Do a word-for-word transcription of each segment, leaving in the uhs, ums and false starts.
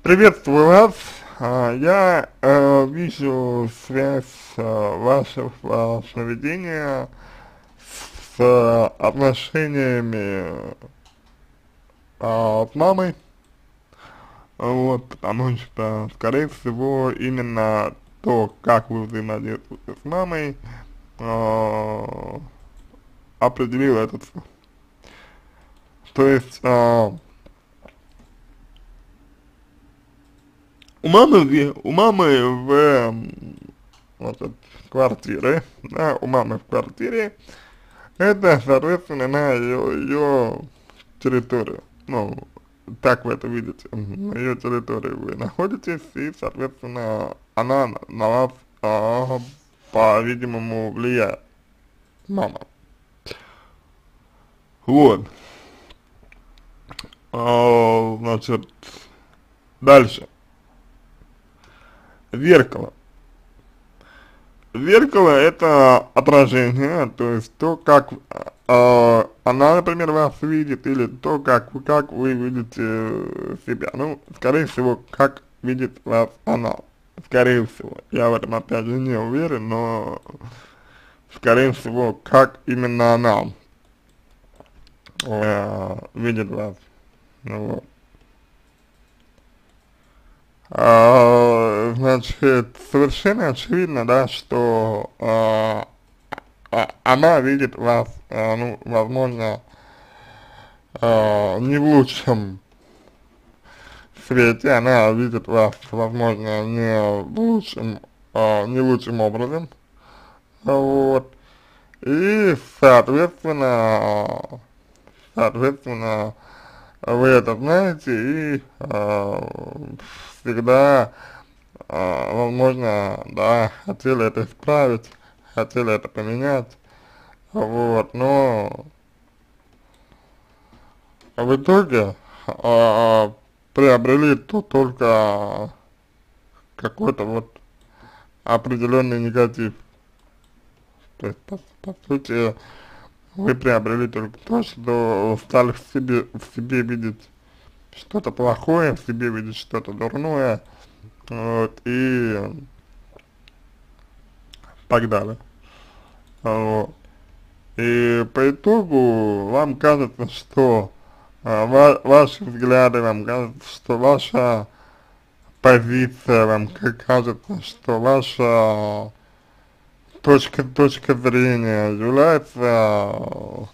Приветствую вас. А, Я э, вижу связь э, вашего э, поведения с э, отношениями э, с мамой, вот, потому что, скорее всего, именно то, как вы взаимодействуете с мамой, э, определило этот, то есть э, у мамы, в- у мамы в м, вот, этой квартире, да, у мамы в квартире. Это, соответственно, на ее, ее территорию. Ну, так вы это видите. На ее территории вы находитесь, и, соответственно, она на на вас, а, по-видимому, влияет. Мама. Вот. А, значит, дальше. Зеркало. Зеркало — это отражение, то есть то, как э, она, например, вас видит, или то, как, как вы видите э, себя. Ну, скорее всего, как видит вас она. Скорее всего. Я в этом, опять же, не уверен, но, скорее всего, как именно она э, видит вас. Ну, вот. А, значит, совершенно очевидно, да, что а, а- она видит вас, а, ну, возможно, а, не в лучшем свете, она видит вас, возможно, не в лучшем, а, не лучшим образом, вот, и, соответственно, соответственно, вы это знаете, и а, всегда, а, возможно, да, хотели это исправить, хотели это поменять, вот, но в итоге а, приобрели то только какой-то вот определенный негатив. То есть, по, по сути, вы приобрели только то, что стали в себе, в себе видеть что-то плохое, в себе видеть что-то дурное, вот, и так далее. Вот. И по итогу вам кажется, что а, ва ваши взгляды, вам кажется, что ваша позиция, вам как кажется, что ваша точка, точка зрения является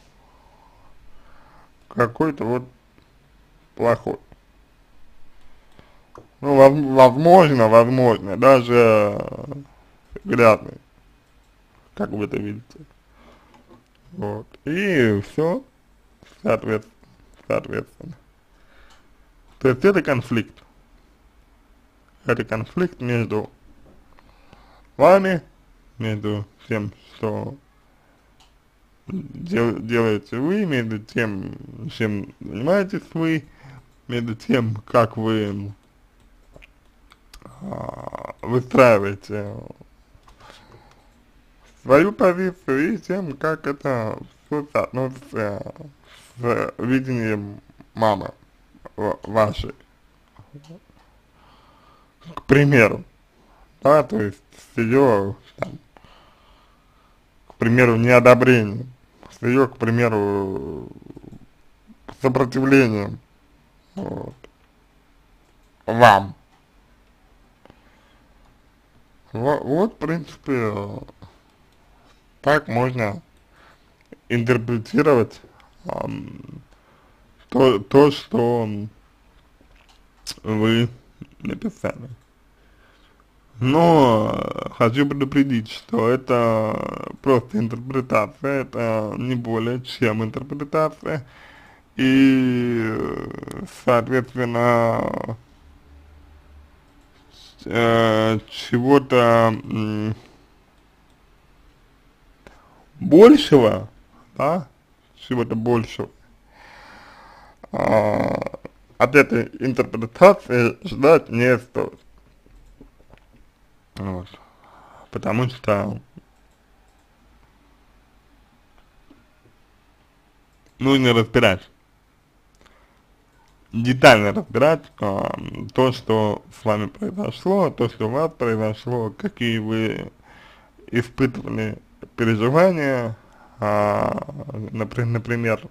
какой-то вот плохой. Ну, воз- возможно, возможно, даже грязный, как вы это видите. Вот. И все, соответственно, соответственно. То есть это конфликт. Это конфликт между вами, между тем, что дел, делаете вы, между тем, чем занимаетесь вы, между тем, как вы а, выстраиваете свою позицию, и тем, как это все соотносится с видением мамы ва- вашей, к примеру, да, то есть с ее, там, к примеру, неодобрением, с ее, к примеру, сопротивлением, вот, вам. Вот, вот, в принципе, так можно интерпретировать ам, то, то, что вы написали. Но э, хочу предупредить, что это просто интерпретация, это не более чем интерпретация, и, э, соответственно, э, чего-то м, большего, да, чего-то большего а, от этой интерпретации ждать не стоит. Вот. Потому что нужно разбирать, детально разбирать а, то, что с вами произошло, то, что у вас произошло, какие вы испытывали переживания, а, например, например,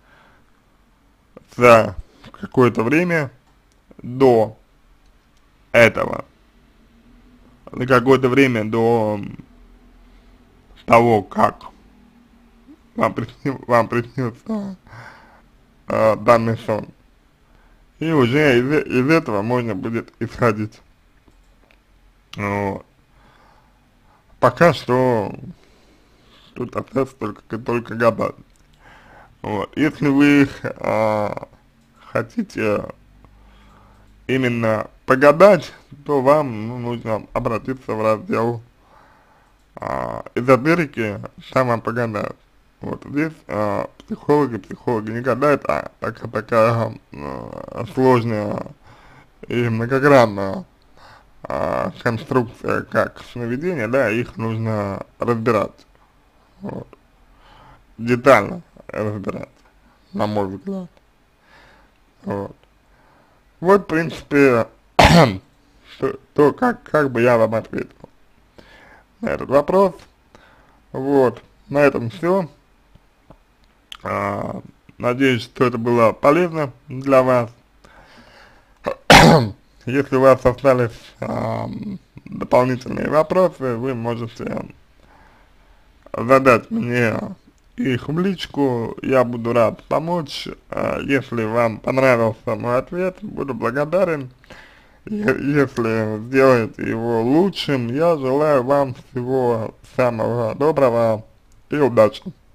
за какое-то время до этого, за какое-то время до того, как вам, приснил, вам приснился э, данный сон. И уже из, из этого можно будет исходить. Вот. Пока что тут остается только, только гадать. Вот. Если вы э, хотите именно погадать, то вам ну, нужно обратиться в раздел э, эзотерики, там вам погадают. Вот здесь э, психологи, психологи не гадают, а такая, такая э, сложная и многогранная э, конструкция, как сновидение, да, их нужно разбирать, вот, детально разбирать, на мой взгляд, вот. Вот, в принципе, то, то как, как бы я вам ответил на этот вопрос, вот, на этом все. А, надеюсь, что это было полезно для вас. Если у вас остались а, дополнительные вопросы, вы можете задать мне их в личку, я буду рад помочь. А, если вам понравился мой ответ, буду благодарен. Если сделаете его лучшим, я желаю вам всего самого доброго и удачи.